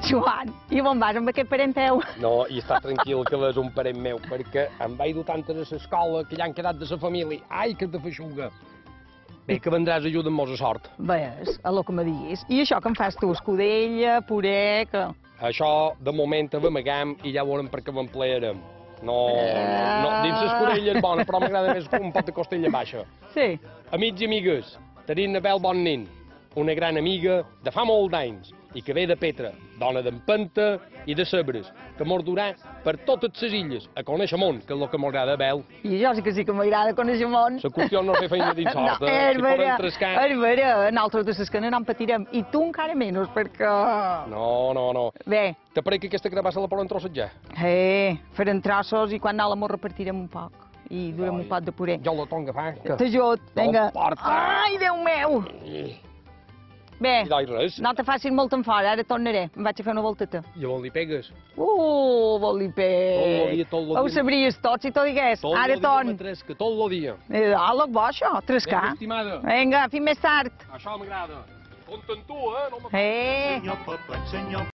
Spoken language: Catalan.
Joan, i on vas amb aquest parent teu? No, i està tranquil que és un parent meu, perquè em vaig dur tantes a l'escola que ja han quedat de la família. Ai, que te feixuga! Bé, que vendràs a ajudar-nos a sort. Ves, a lo que me diguis. I això que em fas tu, escudella, puré, que... Això, de moment, avamagam i ja veurem per què m'emplearem. No, dins l'escudella és bona, però m'agrada més un pot de costella baixa. Sí. Amics i amigues, tenim Abel bon nin, una gran amiga de fa molt d'anys i que ve de Petra, dona d'empenta i de sabres, que mos durà per totes les illes a conèixer món, que és el que m'agrada a Abel. I jo sí que conèixer món. La qüestió no és fer feina dins sort, No, si podem trescar... És vera, nosaltres de les que no en patirem, i tu encara menys, perquè... No. Bé. Te pareix que aquesta gravassa la poden trossejar? Farem trossos i quan la mos repartirem un poc. I durem un pot de puré. Jo la tengo agafar. T'ajut, vinga. porta. Ai, Déu meu! Bé, I doi res. no te facis molt en fora, ara tornaré. Em vaig a fer una volteta. I on li pegues? Vol dir pec. Tot el dia. Ho sabries tot, si t'ho digués. Ara torn. Tot el dia. Loc bo, això, trescar. Estimada. Vinga, fins més tard. Això m'agrada. Compte amb tu, no Eh. Senyor Pepet, senyor